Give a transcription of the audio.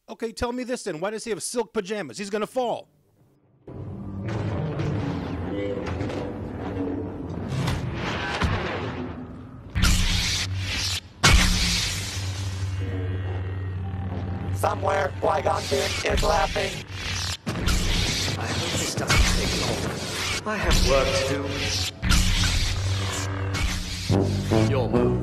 Okay, tell me this then. Why does he have silk pajamas? He's gonna fall. Somewhere, Qui-Gon Jinn is laughing. I hope this doesn't take long. I have work to do. Your move.